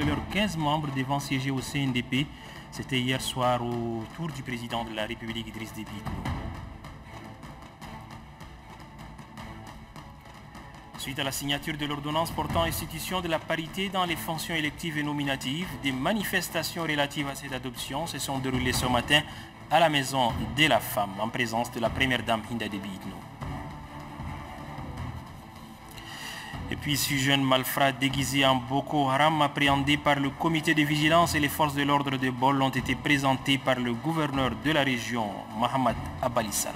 Leurs 15 membres devant siéger au CNDP, c'était hier soir au tour du président de la République Idriss Déby Itno. Suite à la signature de l'ordonnance portant institution de la parité dans les fonctions électives et nominatives, des manifestations relatives à cette adoption se sont déroulées ce matin à la Maison de la Femme, en présence de la première dame Hinda Déby Itno. Et puis, ce jeune malfrat déguisé en Boko Haram, appréhendé par le comité de vigilance et les forces de l'ordre de Bol, ont été présentés par le gouverneur de la région, Mohamed Abalisala.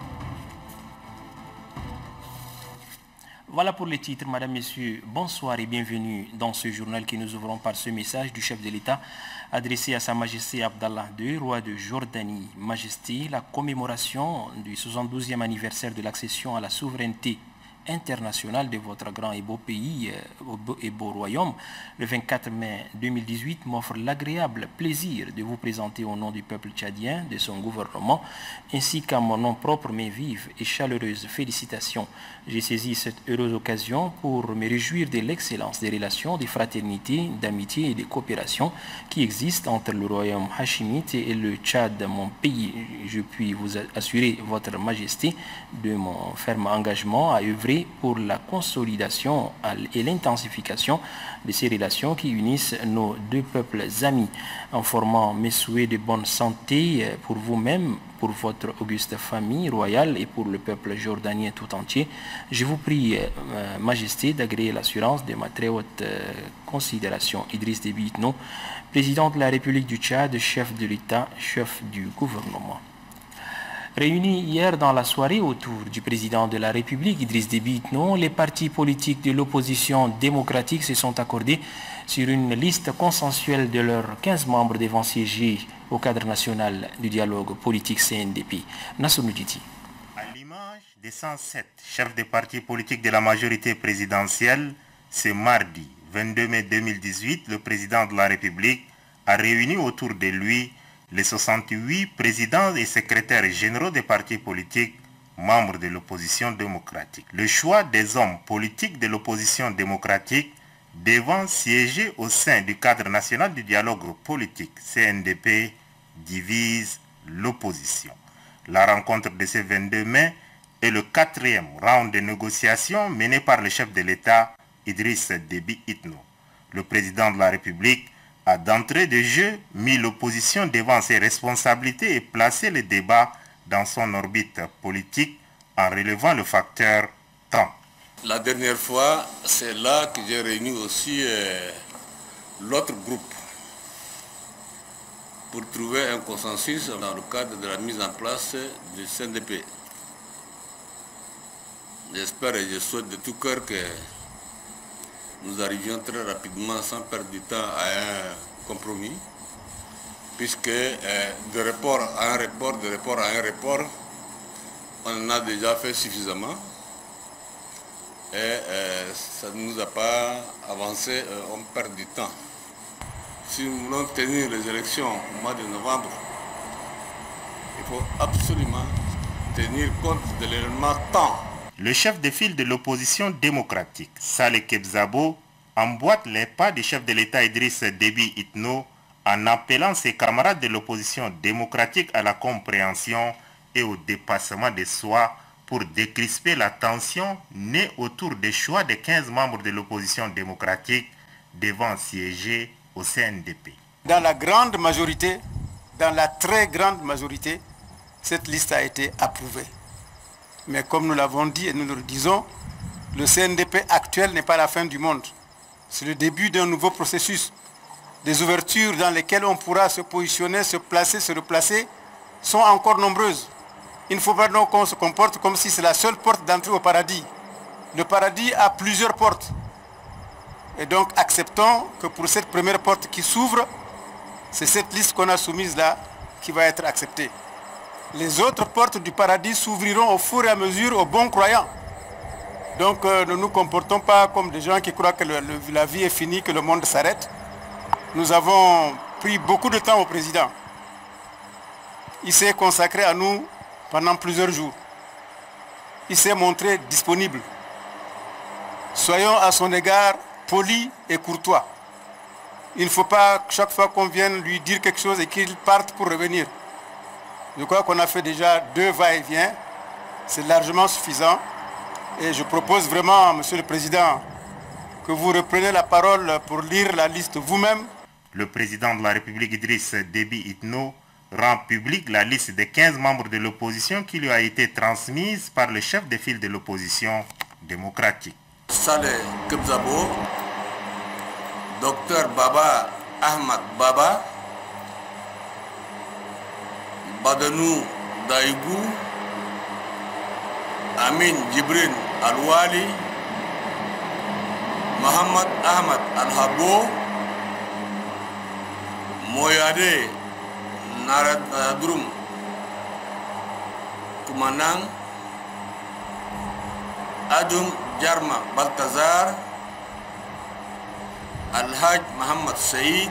Voilà pour les titres, Madame, Messieurs, bonsoir et bienvenue dans ce journal que nous ouvrons par ce message du chef de l'État adressé à Sa Majesté Abdallah II, roi de Jordanie. Majesté, la commémoration du 72e anniversaire de l'accession à la souveraineté international de votre grand et beau pays et beau royaume, le 24 mai 2018, m'offre l'agréable plaisir de vous présenter au nom du peuple tchadien, de son gouvernement, ainsi qu'à mon nom propre mes vives et chaleureuses félicitations. J'ai saisi cette heureuse occasion pour me réjouir de l'excellence des relations de fraternité, d'amitié et de coopération qui existent entre le royaume hachimite et le Tchad, mon pays. Je puis vous assurer, votre majesté, de mon ferme engagement à œuvrer pour la consolidation et l'intensification de ces relations qui unissent nos deux peuples amis, en formant mes souhaits de bonne santé pour vous-même, pour votre auguste famille royale et pour le peuple jordanien tout entier. Je vous prie, Majesté, d'agréer l'assurance de ma très haute considération. Idriss Déby Itno, président de la République du Tchad, chef de l'État, chef du gouvernement. Réunis hier dans la soirée autour du président de la République, Idriss Déby Itno, les partis politiques de l'opposition démocratique se sont accordés sur une liste consensuelle de leurs 15 membres devant siéger au cadre national du dialogue politique CNDP. Nassour Djiti. À l'image des 107 chefs de partis politiques de la majorité présidentielle, ce mardi 22 mai 2018, le président de la République a réuni autour de lui les 68 présidents et secrétaires généraux des partis politiques membres de l'opposition démocratique. Le choix des hommes politiques de l'opposition démocratique devant siéger au sein du cadre national du dialogue politique CNDP divise l'opposition. La rencontre de ce 22 mai est le 4e round de négociations mené par le chef de l'État Idriss Déby Itno. Le président de la République a d'entrée de jeu mis l'opposition devant ses responsabilités et placé le débat dans son orbite politique en relevant le facteur temps. La dernière fois, c'est là que j'ai réuni aussi l'autre groupe pour trouver un consensus dans le cadre de la mise en place du CNDP. J'espère et je souhaite de tout cœur que nous arrivions très rapidement, sans perdre du temps, à un compromis, puisque de report à un report, on en a déjà fait suffisamment et ça ne nous a pas avancé, on perd du temps. Si nous voulons tenir les élections au mois de novembre, il faut absolument tenir compte de l'élément temps. Le chef de file de l'opposition démocratique, Saleh Kebzabo, emboîte les pas du chef de l'État Idriss Déby Itno en appelant ses camarades de l'opposition démocratique à la compréhension et au dépassement de soi pour décrisper la tension née autour des choix des 15 membres de l'opposition démocratique devant siéger au CNDP. Dans la grande majorité, dans la très grande majorité, cette liste a été approuvée. Mais comme nous l'avons dit et nous le disons, le CNDP actuel n'est pas la fin du monde. C'est le début d'un nouveau processus. Des ouvertures dans lesquelles on pourra se positionner, se placer, se replacer, sont encore nombreuses. Il ne faut pas donc qu'on se comporte comme si c'est la seule porte d'entrée au paradis. Le paradis a plusieurs portes. Et donc acceptons que pour cette première porte qui s'ouvre, c'est cette liste qu'on a soumise là qui va être acceptée. Les autres portes du paradis s'ouvriront au fur et à mesure aux bons croyants. Donc ne nous comportons pas comme des gens qui croient que la vie est finie, que le monde s'arrête. Nous avons pris beaucoup de temps au président. Il s'est consacré à nous pendant plusieurs jours. Il s'est montré disponible. Soyons à son égard polis et courtois. Il ne faut pas chaque fois qu'on vienne lui dire quelque chose et qu'il parte pour revenir. Je crois qu'on a fait déjà 2 va-et-vient. C'est largement suffisant. Et je propose vraiment, Monsieur le Président, que vous repreniez la parole pour lire la liste vous-même. Le président de la République Idriss Déby Itno rend publique la liste des 15 membres de l'opposition qui lui a été transmise par le chef de file de l'opposition démocratique. Saleh Kebzabo, Dr Baba Ahmad Baba, Badanou Daïgou, Amin Djibril Al-Wali, Mohamed Ahmad Al-Habo, Moyade Naradrum Kumanang, Adum Jarma Baltazar, Al-Haj Mohamed Saïd,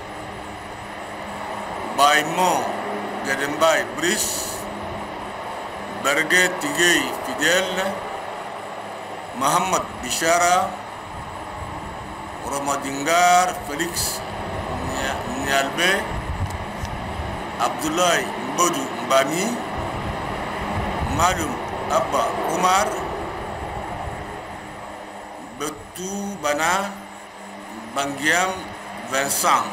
Baïmon Gadembay Brice, Berge Tigey Fidel, Mohamed Bishara, Romadingar Félix Nialbe, Abdoulaye Mbodou Mbami, Maloum Abba Omar, Betou Bana, Bangiam Vincent.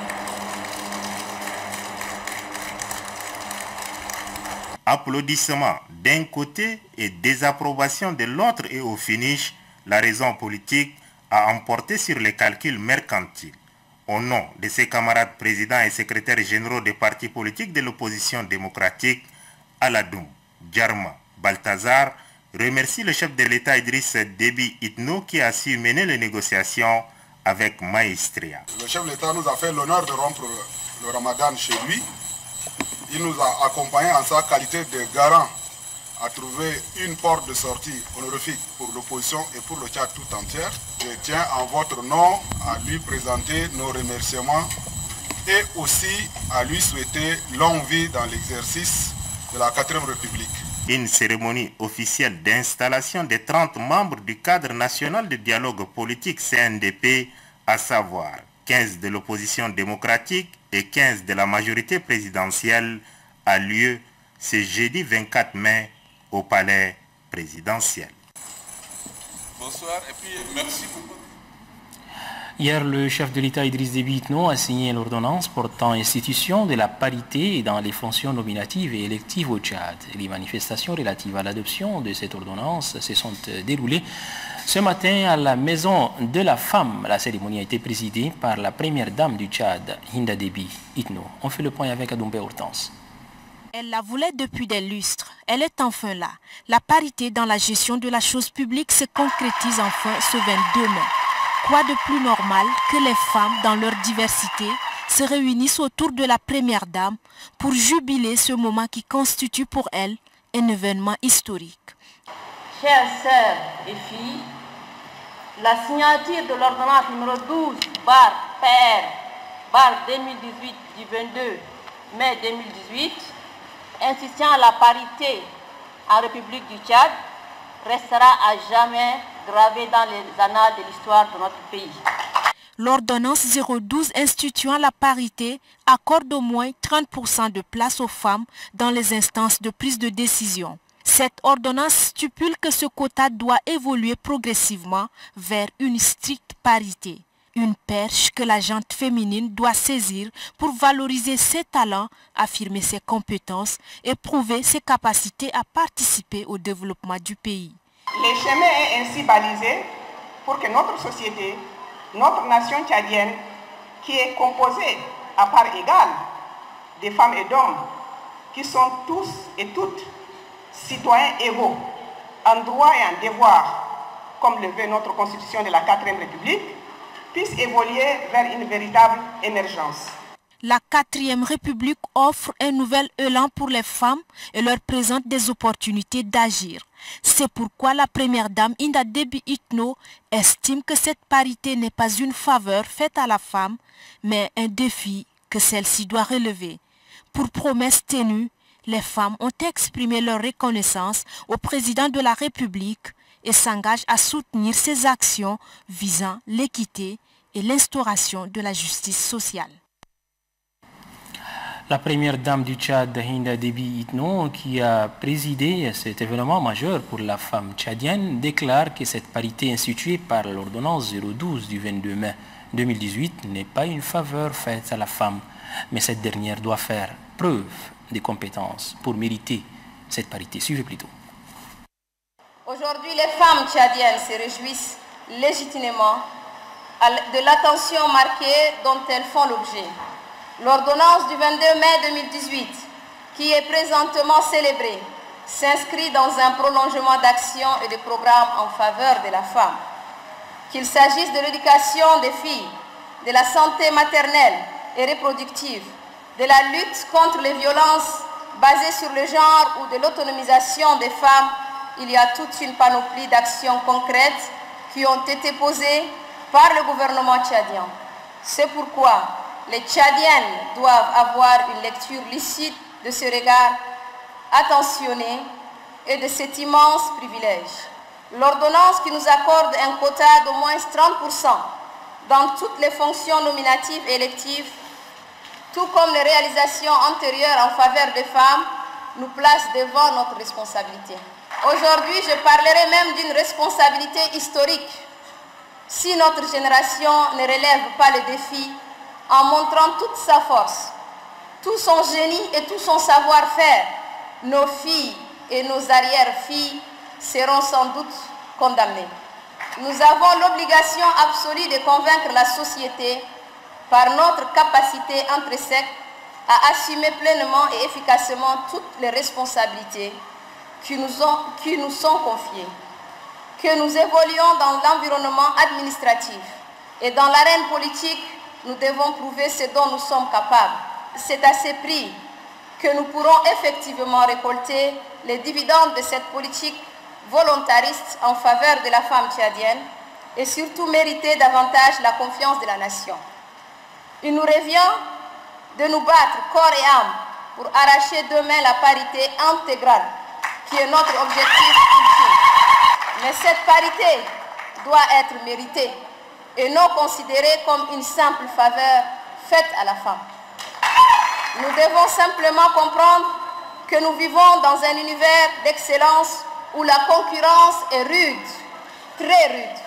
Applaudissements d'un côté et désapprobation de l'autre, et au finish, la raison politique a emporté sur les calculs mercantiles. Au nom de ses camarades présidents et secrétaires généraux des partis politiques de l'opposition démocratique, Aladoum Djarma Baltazar remercie le chef de l'État Idriss Déby Itno qui a su mener les négociations avec maestria. Le chef de l'État nous a fait l'honneur de rompre le Ramadan chez lui. Il nous a accompagnés en sa qualité de garant à trouver une porte de sortie honorifique pour l'opposition et pour le Tchad tout entier. Je tiens en votre nom à lui présenter nos remerciements et aussi à lui souhaiter longue vie dans l'exercice de la 4e République. Une cérémonie officielle d'installation des 30 membres du cadre national de dialogue politique CNDP, à savoir 15 de l'opposition démocratique et 15 de la majorité présidentielle, a lieu ce jeudi 24 mai au palais présidentiel. Bonsoir et puis merci beaucoup. Hier, le chef de l'État Idriss Déby Itno a signé l'ordonnance portant institution de la parité dans les fonctions nominatives et électives au Tchad. Les manifestations relatives à l'adoption de cette ordonnance se sont déroulées ce matin à la Maison de la Femme. La cérémonie a été présidée par la première dame du Tchad, Hinda Déby Itno. On fait le point avec Adoumbe Hortense. Elle la voulait depuis des lustres. Elle est enfin là. La parité dans la gestion de la chose publique se concrétise enfin ce 22 mai. Quoi de plus normal que les femmes, dans leur diversité, se réunissent autour de la première dame pour jubiler ce moment qui constitue pour elle un événement historique. Chères sœurs et filles, la signature de l'ordonnance numéro 12/PR/2018 du 22 mai 2018 insistant à la parité en République du Tchad restera à jamais gravée dans les annales de l'histoire de notre pays. L'ordonnance 012 instituant la parité accorde au moins 30% de place aux femmes dans les instances de prise de décision. Cette ordonnance stipule que ce quota doit évoluer progressivement vers une stricte parité. Une perche que la gente féminine doit saisir pour valoriser ses talents, affirmer ses compétences et prouver ses capacités à participer au développement du pays. Le chemin est ainsi balisé pour que notre société, notre nation tchadienne, qui est composée à part égale des femmes et d'hommes, qui sont tous et toutes citoyens égaux, en droit et en devoir, comme le veut notre constitution de la 4e République, puisse évoluer vers une véritable émergence. La 4e République offre un nouvel élan pour les femmes et leur présente des opportunités d'agir. C'est pourquoi la première dame Hinda Déby Itno estime que cette parité n'est pas une faveur faite à la femme, mais un défi que celle-ci doit relever. Pour promesse tenue, les femmes ont exprimé leur reconnaissance au président de la République et s'engagent à soutenir ses actions visant l'équité et l'instauration de la justice sociale. La première dame du Tchad, Hinda Déby Itno, qui a présidé cet événement majeur pour la femme tchadienne, déclare que cette parité instituée par l'ordonnance 012 du 22 mai 2018 n'est pas une faveur faite à la femme, mais cette dernière doit faire preuve des compétences pour mériter cette parité. Suivez plutôt. Aujourd'hui, les femmes tchadiennes se réjouissent légitimement de l'attention marquée dont elles font l'objet. L'ordonnance du 22 mai 2018, qui est présentement célébrée, s'inscrit dans un prolongement d'actions et de programmes en faveur de la femme. Qu'il s'agisse de l'éducation des filles, de la santé maternelle et reproductive, de la lutte contre les violences basées sur le genre ou de l'autonomisation des femmes, il y a toute une panoplie d'actions concrètes qui ont été posées par le gouvernement tchadien. C'est pourquoi les Tchadiennes doivent avoir une lecture lucide de ce regard attentionné et de cet immense privilège. L'ordonnance qui nous accorde un quota d'au moins 30% dans toutes les fonctions nominatives et électives, tout comme les réalisations antérieures en faveur des femmes, nous place devant notre responsabilité. Aujourd'hui, je parlerai même d'une responsabilité historique. Si notre génération ne relève pas le défi en montrant toute sa force, tout son génie et tout son savoir-faire, nos filles et nos arrière-filles seront sans doute condamnées. Nous avons l'obligation absolue de convaincre la société par notre capacité intrinsèque à assumer pleinement et efficacement toutes les responsabilités qui nous sont confiées. Que nous évoluions dans l'environnement administratif et dans l'arène politique, nous devons prouver ce dont nous sommes capables. C'est à ce prix que nous pourrons effectivement récolter les dividendes de cette politique volontariste en faveur de la femme tchadienne et surtout mériter davantage la confiance de la nation. Il nous revient de nous battre corps et âme pour arracher demain la parité intégrale qui est notre objectif ultime. Mais cette parité doit être méritée et non considérée comme une simple faveur faite à la femme. Nous devons simplement comprendre que nous vivons dans un univers d'excellence où la concurrence est rude, très rude.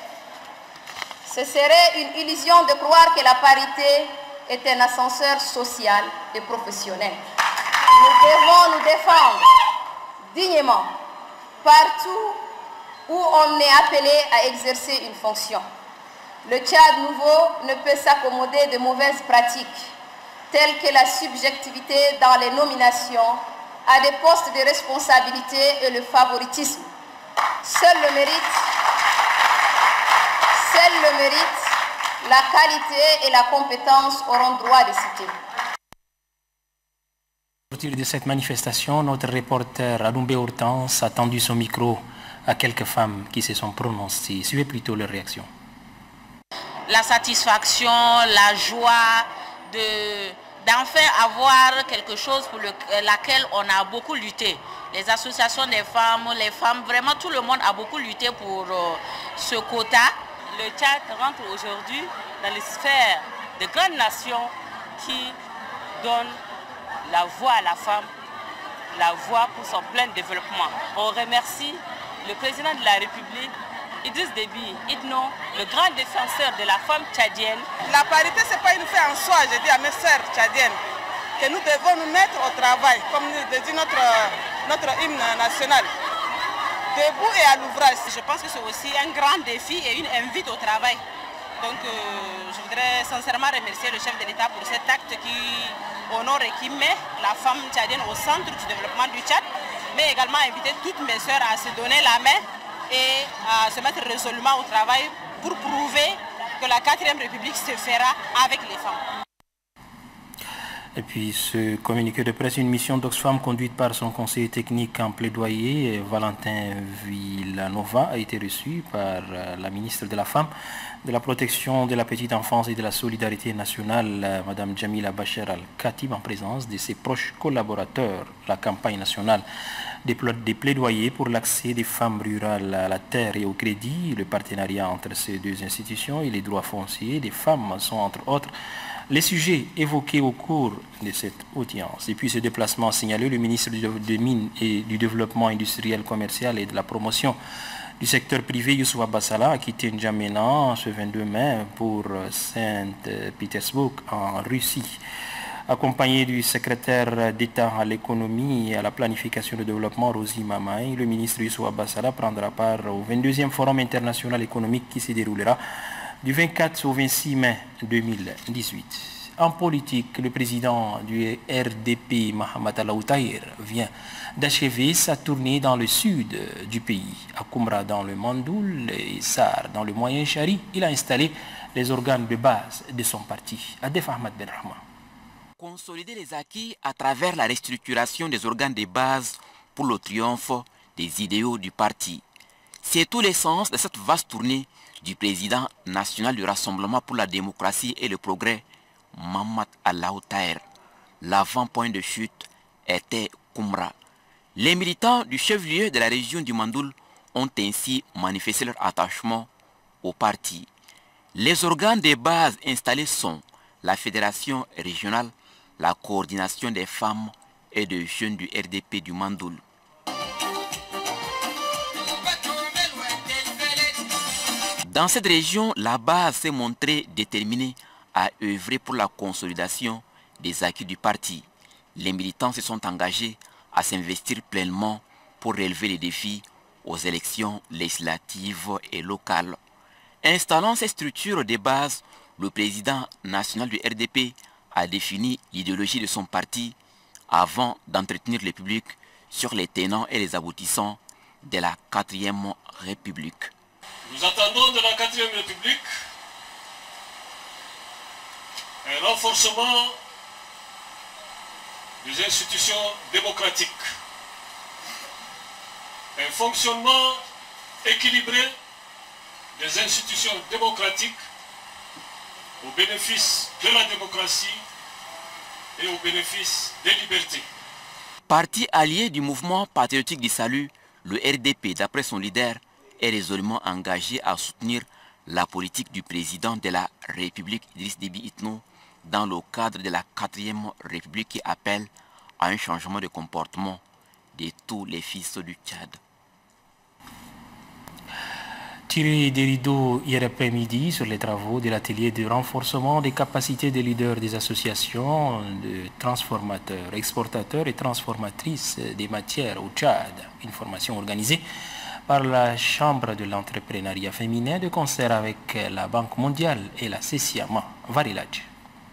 Ce serait une illusion de croire que la parité est un ascenseur social et professionnel. Nous devons nous défendre dignement partout où on est appelé à exercer une fonction. Le Tchad nouveau ne peut s'accommoder de mauvaises pratiques telles que la subjectivité dans les nominations à des postes de responsabilité et le favoritisme. Seul le mérite, la qualité et la compétence auront droit de citer. À partir de cette manifestation, notre reporter Adoumbe Hortense a tendu son micro à quelques femmes qui se sont prononcées. Suivez plutôt leurs réactions. La satisfaction, la joie d'enfin avoir quelque chose pour laquelle on a beaucoup lutté. Les associations des femmes, les femmes, vraiment tout le monde a beaucoup lutté pour ce quota. Le Tchad rentre aujourd'hui dans les sphères de grandes nations qui donnent la voix à la femme, la voix pour son plein développement. On remercie le président de la République, Idriss Déby Itno, le grand défenseur de la femme tchadienne. La parité, ce n'est pas une fin en soi, je dis à mes sœurs tchadiennes, que nous devons nous mettre au travail, comme le dit notre hymne national. Debout et à l'ouvrage. Je pense que c'est aussi un grand défi et une invite au travail. Donc je voudrais sincèrement remercier le chef de l'État pour cet acte qui honore et qui met la femme tchadienne au centre du développement du Tchad, mais également inviter toutes mes sœurs à se donner la main et à se mettre résolument au travail pour prouver que la 4e République se fera avec les femmes. Et puis ce communiqué de presse, une mission d'Oxfam conduite par son conseiller technique en plaidoyer, Valentin Villanova, a été reçu par la ministre de la Femme, de la Protection de la Petite Enfance et de la Solidarité nationale, Mme Jamila Bacher Al-Khatib, en présence de ses proches collaborateurs. La campagne nationale des plaidoyers pour l'accès des femmes rurales à la terre et au crédit. Le partenariat entre ces deux institutions et les droits fonciers des femmes sont entre autres les sujets évoqués au cours de cette audience. Et puis ce déplacement signalé, le ministre des Mines et du Développement industriel, commercial et de la promotion du secteur privé, Youssouf Abassala, a quitté N'Djamena ce 22 mai pour Saint-Pétersbourg en Russie. Accompagné du secrétaire d'État à l'économie et à la planification de développement, Rosi Mamaï, le ministre Youssouf Abassala prendra part au 22e Forum international économique qui se déroulera du 24 au 26 mai 2018. En politique, le président du RDP, Mahamat Alaoutaïr, vient d'achever sa tournée dans le sud du pays. À Koumra dans le Mandoul et Sar dans le Moyen Chari, il a installé les organes de base de son parti. Adef Ahmad Ben Rahman. Consolider les acquis à travers la restructuration des organes de base pour le triomphe des idéaux du parti. C'est tout l'essence de cette vaste tournée du président national du Rassemblement pour la démocratie et le progrès, Mahamat Alaoutaïr. L'avant-point de chute était Koumra. Les militants du chef-lieu de la région du Mandoul ont ainsi manifesté leur attachement au parti. Les organes de base installés sont la fédération régionale, la coordination des femmes et des jeunes du RDP du Mandoul. Dans cette région, la base s'est montrée déterminée à œuvrer pour la consolidation des acquis du parti. Les militants se sont engagés à s'investir pleinement pour relever les défis aux élections législatives et locales. Installant ces structures de base, le président national du RDP a défini l'idéologie de son parti avant d'entretenir le public sur les tenants et les aboutissants de la 4e République. Nous attendons de la 4e République un renforcement des institutions démocratiques, un fonctionnement équilibré des institutions démocratiques au bénéfice de la démocratie et au bénéfice des libertés. Parti allié du mouvement patriotique du salut, le RDP, d'après son leader, est résolument engagé à soutenir la politique du président de la République, Idriss Déby Itno, dans le cadre de la 4e République qui appelle à un changement de comportement de tous les fils du Tchad. Tiré des rideaux hier après-midi sur les travaux de l'atelier de renforcement des capacités des leaders des associations de transformateurs, exportateurs et transformatrices des matières au Tchad. Une formation organisée par la Chambre de l'entrepreneuriat féminin de concert avec la Banque mondiale et la CECIAMA. Varilaj.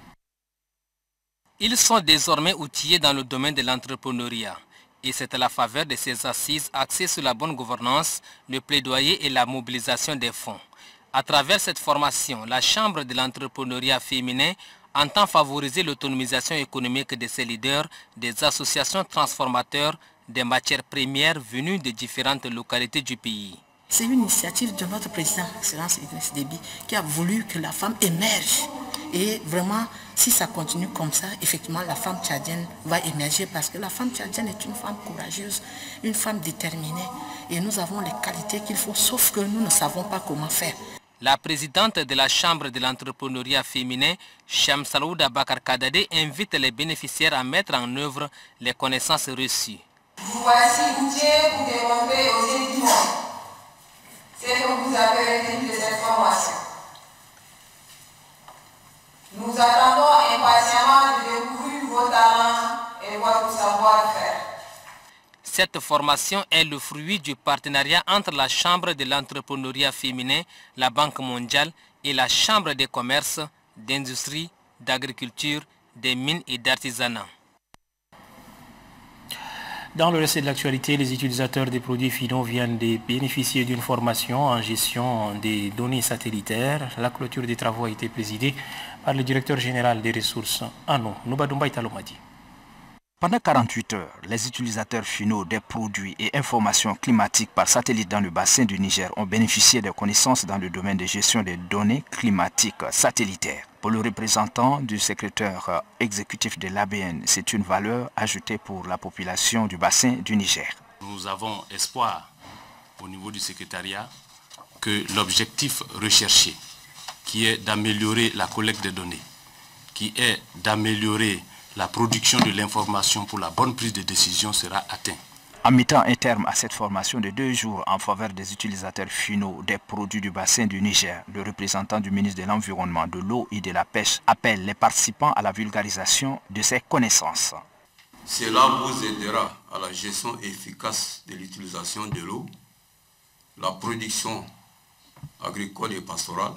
Ils sont désormais outillés dans le domaine de l'entrepreneuriat. Et c'est à la faveur de ces assises axées sur la bonne gouvernance, le plaidoyer et la mobilisation des fonds. À travers cette formation, la Chambre de l'entrepreneuriat féminin entend favoriser l'autonomisation économique de ses leaders, des associations transformateurs, des matières premières venues de différentes localités du pays. C'est une initiative de notre président, Excellence Idriss Déby, qui a voulu que la femme émerge. Et vraiment, si ça continue comme ça, effectivement, la femme tchadienne va émerger parce que la femme tchadienne est une femme courageuse, une femme déterminée. Et nous avons les qualités qu'il faut, sauf que nous ne savons pas comment faire. La présidente de la Chambre de l'entrepreneuriat féminin, Shamsalouda Bakar Kadade, invite les bénéficiaires à mettre en œuvre les connaissances reçues. Vous voici outillés pour démontrer aux yeux du monde ce que vous avez retenu de cette formation. Nous attendons impatiemment de découvrir vos talents et votre savoir-faire. Cette formation est le fruit du partenariat entre la Chambre de l'entrepreneuriat féminin, la Banque mondiale et la Chambre des commerces, d'industrie, d'agriculture, des mines et d'artisanat. Dans le reste de l'actualité, les utilisateurs des produits finaux viennent de bénéficier d'une formation en gestion des données satellitaires. La clôture des travaux a été présidée par le directeur général des ressources en eau, Noubadoumbaï Talomadi. Pendant 48 heures, les utilisateurs finaux des produits et informations climatiques par satellite dans le bassin du Niger ont bénéficié de connaissances dans le domaine de gestion des données climatiques satellitaires. Pour le représentant du secrétaire exécutif de l'ABN, c'est une valeur ajoutée pour la population du bassin du Niger. Nous avons espoir au niveau du secrétariat que l'objectif recherché, qui est d'améliorer la collecte des données, qui est d'améliorer la production de l'information pour la bonne prise de décision, sera atteint. En mettant un terme à cette formation de 2 jours en faveur des utilisateurs finaux des produits du bassin du Niger, le représentant du ministre de l'Environnement, de l'Eau et de la Pêche appelle les participants à la vulgarisation de ces connaissances. Cela vous aidera à la gestion efficace de l'utilisation de l'eau, la production agricole et pastorale,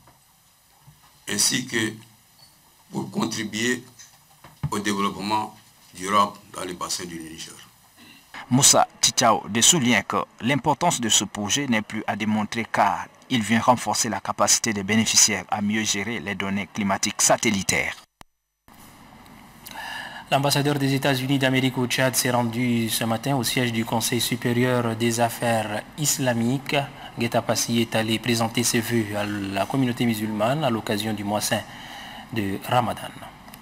ainsi que pour contribuer au développement durable dans les bassins du Niger. Moussa Tchao souligne que l'importance de ce projet n'est plus à démontrer car il vient renforcer la capacité des bénéficiaires à mieux gérer les données climatiques satellitaires. L'ambassadeur des États-Unis d'Amérique au Tchad s'est rendu ce matin au siège du Conseil supérieur des affaires islamiques. Guetta Passi est allé présenter ses vœux à la communauté musulmane à l'occasion du mois saint de Ramadan.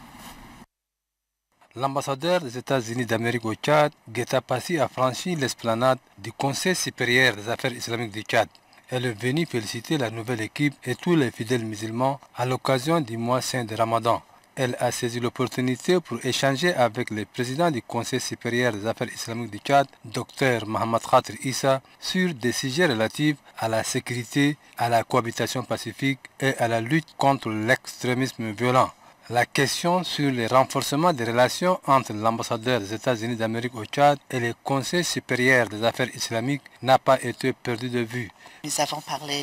L'ambassadeur des États-Unis d'Amérique au Tchad, Guetta Passi, a franchi l'esplanade du Conseil supérieur des affaires islamiques du Tchad. Elle est venue féliciter la nouvelle équipe et tous les fidèles musulmans à l'occasion du mois saint de Ramadan. Elle a saisi l'opportunité pour échanger avec le président du Conseil supérieur des affaires islamiques du Tchad, Dr Mohamed Khatir Issa, sur des sujets relatifs à la sécurité, à la cohabitation pacifique et à la lutte contre l'extrémisme violent. La question sur le renforcement des relations entre l'ambassadeur des États-Unis d'Amérique au Tchad et le Conseil supérieur des affaires islamiques n'a pas été perdue de vue. Nous avons parlé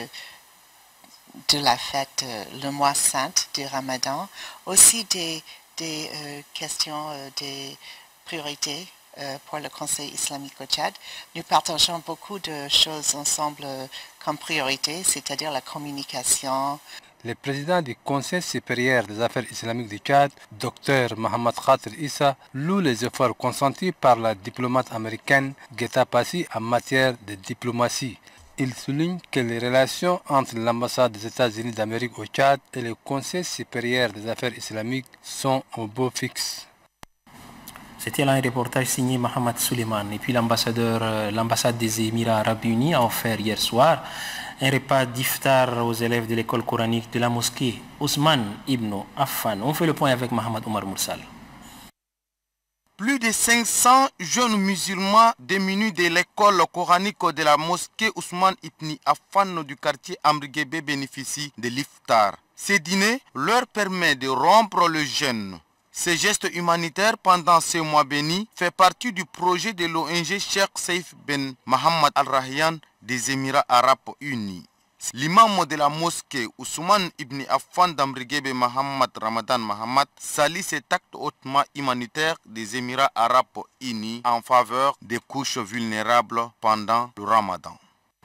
de la fête, le mois saint du Ramadan, aussi des questions, des priorités pour le Conseil islamique au Tchad. Nous partageons beaucoup de choses ensemble comme priorité, c'est-à-dire la communication. Le président du Conseil supérieur des affaires islamiques du Tchad, Dr Mohamed Khatir Issa, loue les efforts consentis par la diplomate américaine Guetta Passi en matière de diplomatie. Il souligne que les relations entre l'ambassade des États-Unis d'Amérique au Tchad et le Conseil supérieur des affaires islamiques sont au beau fixe. C'était là un reportage signé Mohamed Suleiman. Et puis l'ambassade des Émirats Arabes Unis a offert hier soir un repas d'iftar aux élèves de l'école coranique de la mosquée Ousmane Ibn Affan. On fait le point avec Mohamed Omar Moursal. Plus de 500 jeunes musulmans démunis de l'école coranique de la mosquée Ousmane Ibn Affan du quartier Amriguébé bénéficient de l'iftar. Ce dîner leur permet de rompre le jeûne. Ce geste humanitaire pendant ce mois béni fait partie du projet de l'ONG Cheikh Saïf Ben Mohammed Al-Rahyan des Émirats Arabes Unis. L'imam de la mosquée Ousmane Ibn Affan d'Amriguébé Mohammed Ramadan Mohammed salue cet acte hautement humanitaire des Émirats Arabes Unis en faveur des couches vulnérables pendant le Ramadan.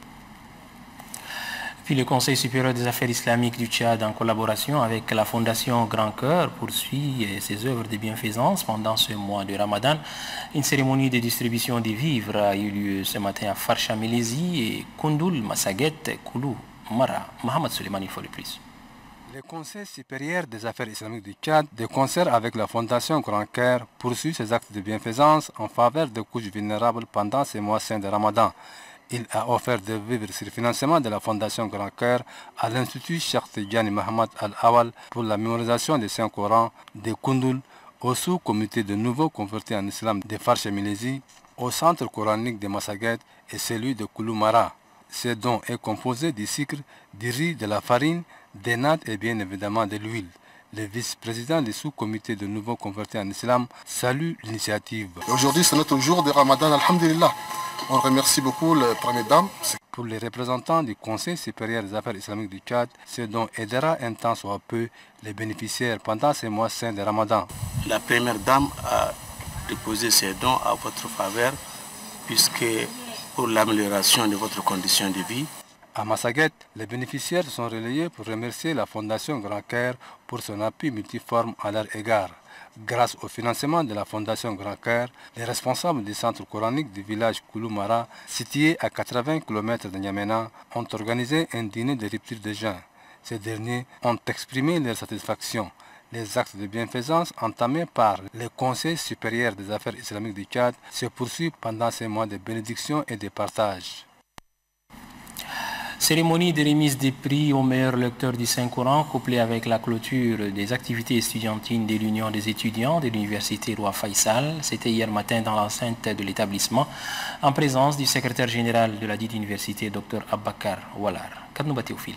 Puis le Conseil supérieur des affaires islamiques du Tchad, en collaboration avec la Fondation Grand Cœur, poursuit ses œuvres de bienfaisance pendant ce mois de Ramadan. Une cérémonie de distribution des vivres a eu lieu ce matin à Farsha Melezi et Koundoul, Massaguet, Koulou, Mara. Mohamed Suleiman, il faut le plus. Le Conseil supérieur des affaires islamiques du Tchad, de concert avec la Fondation Grand Cœur, poursuit ses actes de bienfaisance en faveur des couches vulnérables pendant ce mois saint de Ramadan. Il a offert des vivres sur le financement de la Fondation Grand Cœur à l'Institut Cheikh Tidjani Mohamed Al-Awal pour la mémorisation des Saint-Coran de Koundoul, au sous-comité de nouveaux convertis en islam de Farsha Melezi, au centre coranique de Massaguet et celui de Kouloumara. Ce don est composé du sucre, du riz, de la farine, des nattes et bien évidemment de l'huile. Le vice-président du sous-comité de nouveaux convertis en islam salue l'initiative. Aujourd'hui, c'est notre jour de Ramadan, alhamdulillah. On remercie beaucoup les premières dames. Pour les représentants du Conseil supérieur des affaires islamiques du Tchad, ce don aidera un temps soit peu les bénéficiaires pendant ces mois saints de Ramadan. La première dame a déposé ses dons à votre faveur, puisque pour l'amélioration de votre condition de vie. À Massaguet, les bénéficiaires sont relayés pour remercier la Fondation Grand Cœur pour son appui multiforme à leur égard. Grâce au financement de la Fondation Grand Cœur, les responsables du centre coranique du village Kouloumara, situé à 80 km de N'Djamena, ont organisé un dîner de rupture de jeûne. Ces derniers ont exprimé leur satisfaction. Les actes de bienfaisance entamés par le Conseil supérieur des affaires islamiques du Tchad se poursuivent pendant ces mois de bénédiction et de partage. Cérémonie de remise des prix aux meilleurs lecteurs du Saint-Coran, couplée avec la clôture des activités estudiantines de l'Union des étudiants de l'Université Roi Faisal. C'était hier matin dans l'enceinte de l'établissement, en présence du secrétaire général de la dite université, Dr Abakar Walar. Kadnouba Théophile.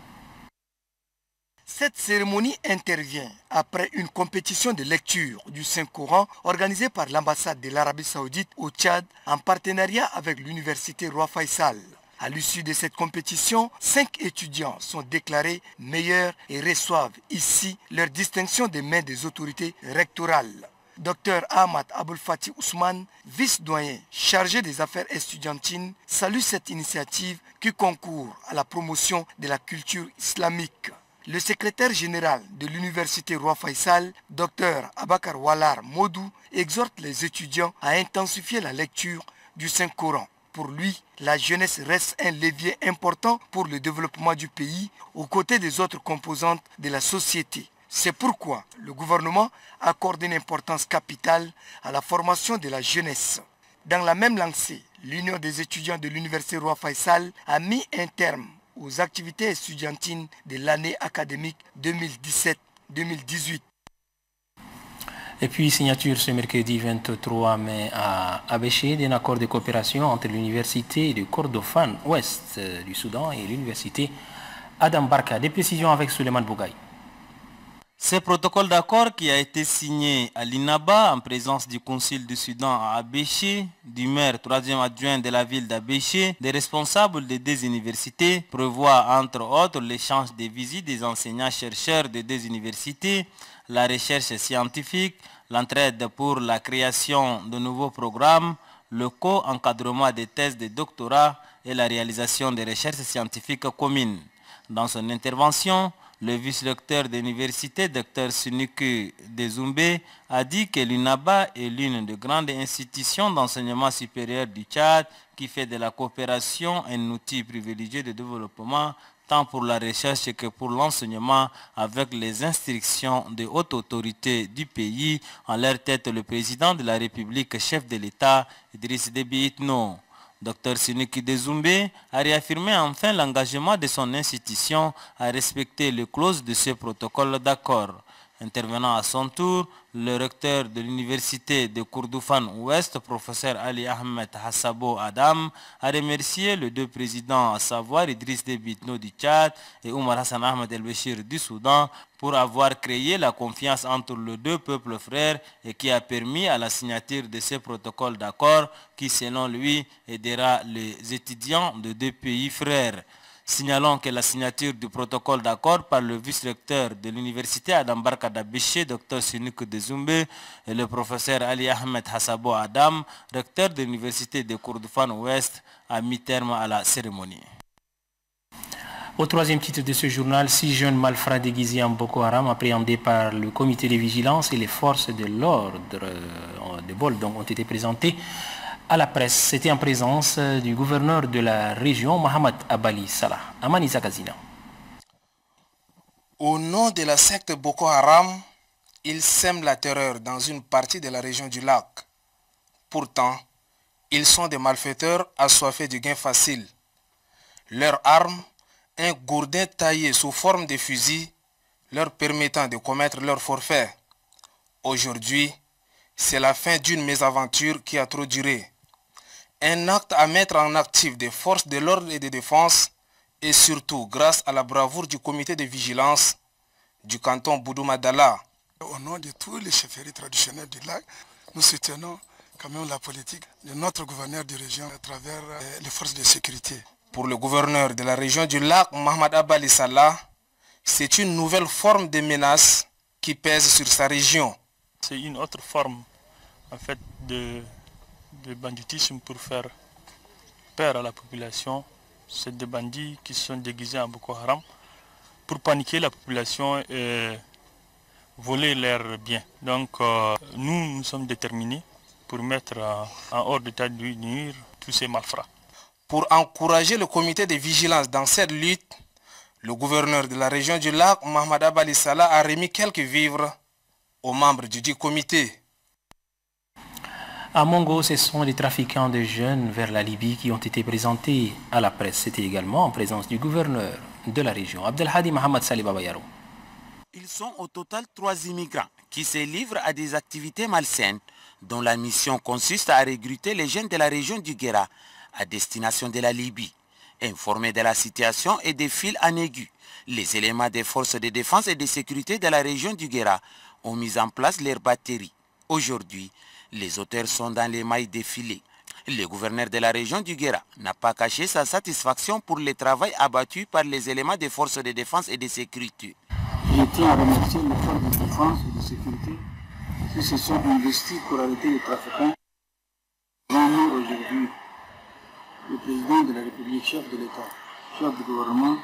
Cette cérémonie intervient après une compétition de lecture du Saint-Coran organisée par l'ambassade de l'Arabie Saoudite au Tchad en partenariat avec l'Université Roi Faisal. À l'issue de cette compétition, 5 étudiants sont déclarés meilleurs et reçoivent ici leur distinction des mains des autorités rectorales. Dr Ahmad Aboulfati Ousmane, vice-doyen chargé des affaires estudiantines, salue cette initiative qui concourt à la promotion de la culture islamique. Le secrétaire général de l'Université Roi Faisal, Dr Abakar Walar Modou, exhorte les étudiants à intensifier la lecture du Saint-Coran. Pour lui, la jeunesse reste un levier important pour le développement du pays aux côtés des autres composantes de la société. C'est pourquoi le gouvernement accorde une importance capitale à la formation de la jeunesse. Dans la même lancée, l'Union des étudiants de l'Université Roi Faisal a mis un terme aux activités estudiantines de l'année académique 2017-2018. Et puis, signature ce mercredi 23 mai à Abéché d'un accord de coopération entre l'université de Kordofan Ouest du Soudan et l'université Adam Barka. Des précisions avec Suleiman Bougaï. Ce protocole d'accord qui a été signé à l'INABA en présence du Conseil du Soudan à Abéché, du maire 3e adjoint de la ville d'Abéché, des responsables des deux universités, prévoit entre autres l'échange des visites des enseignants-chercheurs des deux universités, la recherche scientifique, l'entraide pour la création de nouveaux programmes, le co-encadrement des thèses de doctorat et la réalisation des recherches scientifiques communes. Dans son intervention, le vice-recteur de l'université, Dr Suniku Dezumbe, a dit que l'UNABA est l'une des grandes institutions d'enseignement supérieur du Tchad qui fait de la coopération un outil privilégié de développement tant pour la recherche que pour l'enseignement, avec les instructions de hautes autorités du pays, en leur tête le président de la République, chef de l'État, Idriss Déby Itno. Dr Suniku Dezumbe a réaffirmé enfin l'engagement de son institution à respecter les clauses de ce protocole d'accord. Intervenant à son tour, le recteur de l'université de Kordofan Ouest, professeur Ali Ahmed Hassabo Adam, a remercié les deux présidents, à savoir Idriss Déby Itno du Tchad et Omar Hassan Ahmed El-Béchir du Soudan, pour avoir créé la confiance entre les deux peuples frères et qui a permis à la signature de ce protocole d'accord qui, selon lui, aidera les étudiants de deux pays frères. Signalons que la signature du protocole d'accord par le vice-recteur de l'université Adam Barka d'Abéché, Dr Suniku Dezumbe, et le professeur Ali Ahmed Hassabo Adam, recteur de l'université de Kordofan Ouest, a mis terme à la cérémonie. Au troisième titre de ce journal, 6 jeunes malfrats déguisés en Boko Haram appréhendés par le comité de vigilance et les forces de l'ordre de Bol ont été présentés à la presse. C'était en présence du gouverneur de la région, Mohamed Abali Salah. Amani Zakazina. Au nom de la secte Boko Haram, ils sèment la terreur dans une partie de la région du lac. Pourtant, ils sont des malfaiteurs assoiffés du gain facile. Leur arme, un gourdin taillé sous forme de fusil, leur permettant de commettre leur forfait. Aujourd'hui, c'est la fin d'une mésaventure qui a trop duré. Un acte à mettre en actif des forces de l'ordre et de défense, et surtout grâce à la bravoure du comité de vigilance du canton Boudou-Madala. Au nom de tous les chefferies traditionnelles du lac, nous soutenons quand même la politique de notre gouverneur de région à travers les forces de sécurité. Pour le gouverneur de la région du lac, Mohamed Abali Salah, c'est une nouvelle forme de menace qui pèse sur sa région. C'est une autre forme en fait de banditisme pour faire peur à la population. C'est des bandits qui sont déguisés en Boko Haram pour paniquer la population et voler leurs biens. Donc nous sommes déterminés pour mettre en hors d'état de nuire tous ces malfrats. Pour encourager le comité de vigilance dans cette lutte, Le gouverneur de la région du lac, Mohamed Abali Salah, a remis quelques vivres aux membres du dit comité. À Mongo, ce sont les trafiquants de jeunes vers la Libye qui ont été présentés à la presse. C'était également en présence du gouverneur de la région, Abdelhadi Mohamed Salih Babayaro. Ils sont au total 3 immigrants qui se livrent à des activités malsaines dont la mission consiste à recruter les jeunes de la région du Guéra à destination de la Libye. Informés de la situation et des fils en aigu, les éléments des forces de défense et de sécurité de la région du Guéra ont mis en place leurs batteries. Aujourd'hui, les auteurs sont dans les mailles défilées. Le gouverneur de la région du Guéra n'a pas caché sa satisfaction pour le travail abattu par les éléments des forces de défense et de sécurité. Je tiens à remercier les forces de défense et de sécurité qui se sont investis pour arrêter les trafiquants. Devant nous aujourd'hui, le président de la République, chef de l'État, chef du gouvernement,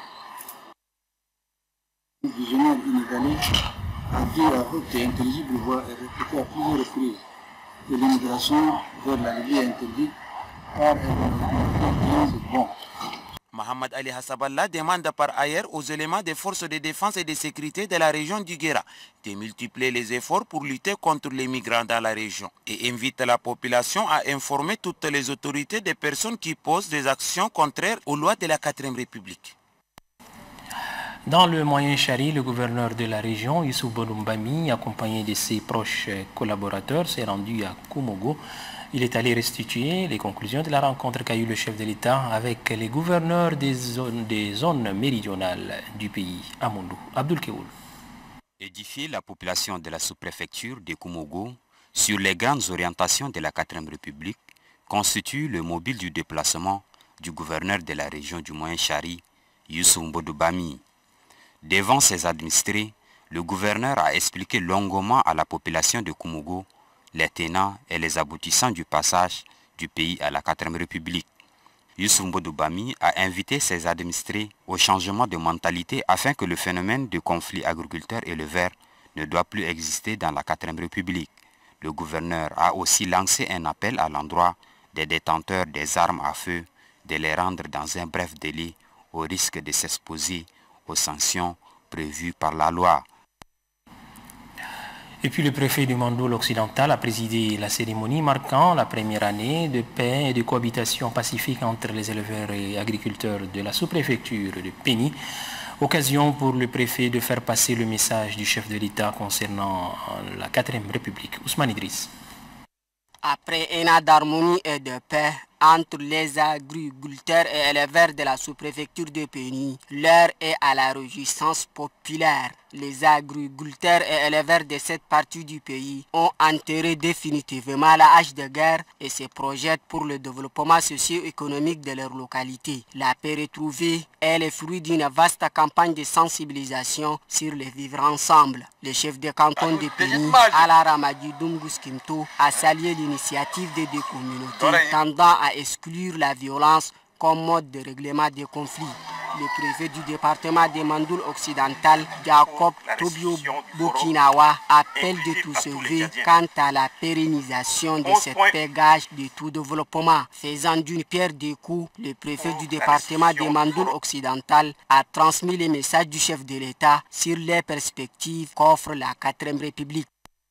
visionnaire inégalé, a dit à haute et intelligible voix et répété à plusieurs reprises que l'immigration vers la Libye est interdite car elle est bon. Mohamed Ali Hassaballah demande par ailleurs aux éléments des forces de défense et de sécurité de la région du Guéra de multiplier les efforts pour lutter contre les migrants dans la région et invite la population à informer toutes les autorités des personnes qui posent des actions contraires aux lois de la 4e République. Dans le Moyen Chari, le gouverneur de la région, Youssouf Boloumbami, accompagné de ses proches collaborateurs, s'est rendu à Koumogo. Il est allé restituer les conclusions de la rencontre qu'a eu le chef de l'État avec les gouverneurs des zones méridionales du pays, à Mondou. Abdul Keoul. Édifier la population de la sous-préfecture de Koumogo sur les grandes orientations de la 4e République constitue le mobile du déplacement du gouverneur de la région du Moyen Chari, Youssouf Bodoubami. Devant ses administrés, le gouverneur a expliqué longuement à la population de Koumogo les tenants et les aboutissants du passage du pays à la 4e République. Youssouf Bodoubami a invité ses administrés au changement de mentalité afin que le phénomène de conflit agriculteur-éleveur ne doit plus exister dans la 4e République. Le gouverneur a aussi lancé un appel à l'endroit des détenteurs des armes à feu de les rendre dans un bref délai au risque de s'exposer aux sanctions prévues par la loi. Et puis le préfet du Mandoul occidental a présidé la cérémonie marquant la première année de paix et de cohabitation pacifique entre les éleveurs et agriculteurs de la sous-préfecture de Péni. Occasion pour le préfet de faire passer le message du chef de l'État concernant la 4e République. Ousmane Idriss. Après un an d'harmonie et de paix entre les agriculteurs et éleveurs de la sous-préfecture de Péni, l'heure est à la réjouissance populaire. Les agriculteurs et éleveurs de cette partie du pays ont enterré définitivement la hache de guerre et se projettent pour le développement socio-économique de leur localité. La paix retrouvée est le fruit d'une vaste campagne de sensibilisation sur le vivre ensemble. Le chef de canton de Péni, Ala Ramadi Dungus Kimto, a salué l'initiative des deux communautés tendant à exclure la violence comme mode de règlement des conflits. Le préfet du département de Mandoul occidental, Jacob Tobio Bokinawa, appelle de tout sauver quant à la pérennisation de cette paix gage de tout développement. Faisant d'une pierre deux coups, le préfet du département de Mandoul occidental a transmis les messages du chef de l'État sur les perspectives qu'offre la 4e République.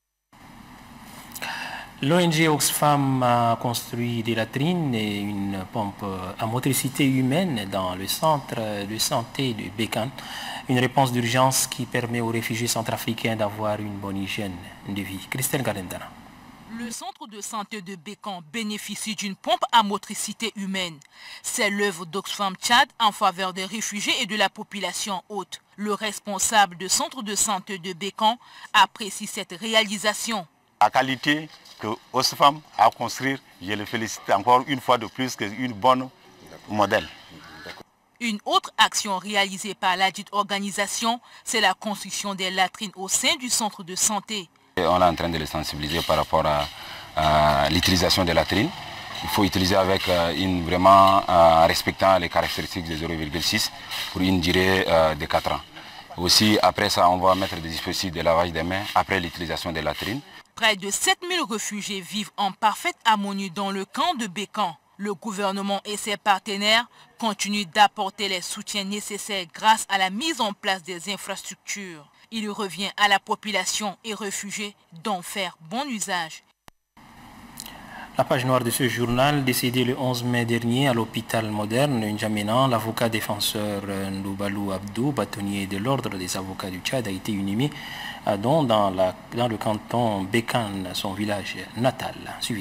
L'ONG Oxfam a construit des latrines et une pompe à motricité humaine dans le centre de santé de Békan. Une réponse d'urgence qui permet aux réfugiés centrafricains d'avoir une bonne hygiène de vie. Christelle Galendana. Le centre de santé de Békan bénéficie d'une pompe à motricité humaine. C'est l'œuvre d'Oxfam Tchad en faveur des réfugiés et de la population haute. Le responsable du centre de santé de Békan apprécie cette réalisation. La qualité que Oxfam a construit, je le félicite encore une fois de plus, que une bonne modèle. Une autre action réalisée par la dite organisation, c'est la construction des latrines au sein du centre de santé. On est en train de les sensibiliser par rapport à l'utilisation des latrines. Il faut utiliser avec vraiment respectant les caractéristiques de 0,6 pour une durée de 4 ans. Aussi, après ça, on va mettre des dispositifs de lavage des mains après l'utilisation des latrines. Près de 7000 réfugiés vivent en parfaite harmonie dans le camp de Békan. Le gouvernement et ses partenaires continuent d'apporter les soutiens nécessaires grâce à la mise en place des infrastructures. Il revient à la population et réfugiés d'en faire bon usage. La page noire de ce journal, décédé le 11 mai dernier à l'hôpital moderne N'Djamena, l'avocat défenseur Ndoubalou Abdou, bâtonnier de l'ordre des avocats du Tchad, a été inhumé à Don dans le canton Békan, son village natal. Suivi.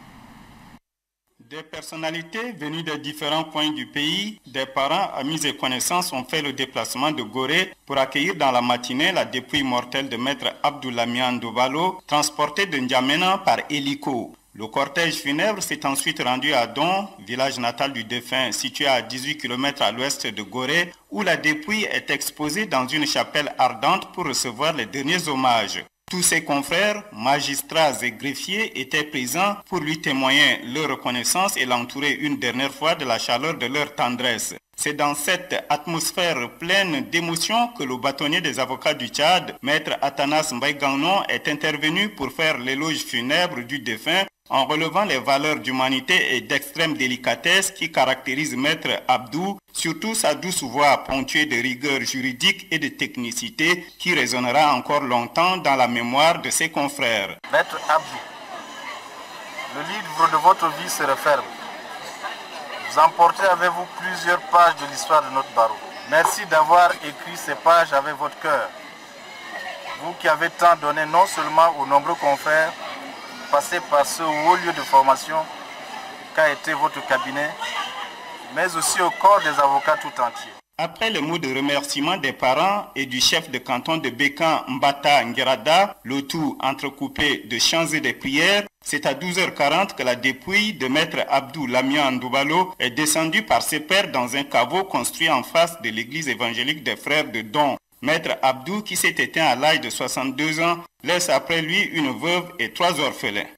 Des personnalités venues de différents coins du pays, des parents, amis et connaissances ont fait le déplacement de Gorée pour accueillir dans la matinée la dépouille mortelle de maître Abdoulamian Ndoubalou, transportée de N'Djamena par hélico. Le cortège funèbre s'est ensuite rendu à Don, village natal du défunt situé à 18 km à l'ouest de Gorée, où la dépouille est exposée dans une chapelle ardente pour recevoir les derniers hommages. Tous ses confrères, magistrats et greffiers étaient présents pour lui témoigner leur reconnaissance et l'entourer une dernière fois de la chaleur de leur tendresse. C'est dans cette atmosphère pleine d'émotions que le bâtonnier des avocats du Tchad, maître Atanas Mbaye-Gagnon, est intervenu pour faire l'éloge funèbre du défunt en relevant les valeurs d'humanité et d'extrême délicatesse qui caractérisent maître Abdou, surtout sa douce voix ponctuée de rigueur juridique et de technicité qui résonnera encore longtemps dans la mémoire de ses confrères. Maître Abdou, le livre de votre vie se referme. Vous emportez avec vous plusieurs pages de l'histoire de notre barreau. Merci d'avoir écrit ces pages avec votre cœur. Vous qui avez tant donné non seulement aux nombreux confrères passés par ce haut lieu de formation qu'a été votre cabinet, mais aussi au corps des avocats tout entier. Après le mot de remerciement des parents et du chef de canton de Békan Mbata Ngerada, le tout entrecoupé de chants et de prières, c'est à 12h40 que la dépouille de maître Abdou Lamian Ndoubalou est descendue par ses pairs dans un caveau construit en face de l'église évangélique des frères de Don. Maître Abdou, qui s'est éteint à l'âge de 62 ans, laisse après lui une veuve et 3 orphelins.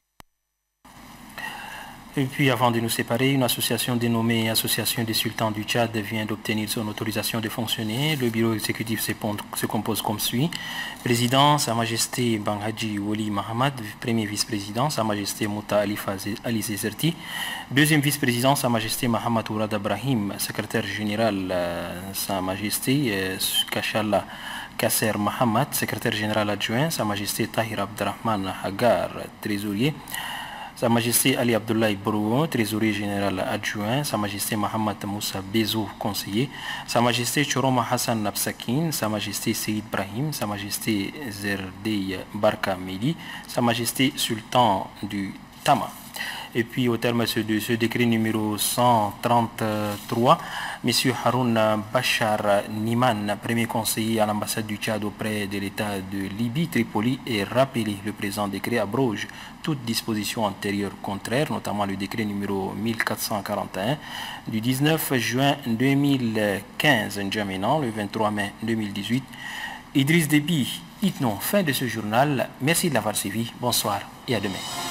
Et puis avant de nous séparer, une association dénommée Association des Sultans du Tchad vient d'obtenir son autorisation de fonctionner. Le bureau exécutif se compose comme suit. Président, Sa Majesté Banghadji Woli Mahamad. Premier vice-président, Sa Majesté Mouta Ali Zezerti. Deuxième vice-président, Sa Majesté Mahamad Ourad Abrahim. Secrétaire général, Sa Majesté Kachala Kasser Mahamad. Secrétaire général adjoint, Sa Majesté Tahir Abdrahman Hagar. Trésorier, Sa Majesté Ali Abdoulaye Brouon, trésorier général adjoint, Sa Majesté Mohamed Moussa Bezo, conseiller, Sa Majesté Choroma Hassan Nabsakin, Sa Majesté Seyd Brahim, Sa Majesté Zerdey Barka Meli, Sa Majesté Sultan du Tama. Et puis au terme de ce décret numéro 133, M. Haroun Bachar Niman, premier conseiller à l'ambassade du Tchad auprès de l'État de Libye, Tripoli, est rappelé. Le présent décret abroge toute disposition antérieure contraire, notamment le décret numéro 1441 du 19 juin 2015, N'Djamena, le 23 mai 2018. Idriss Déby, Itnon, fin de ce journal. Merci de l'avoir suivi. Bonsoir et à demain.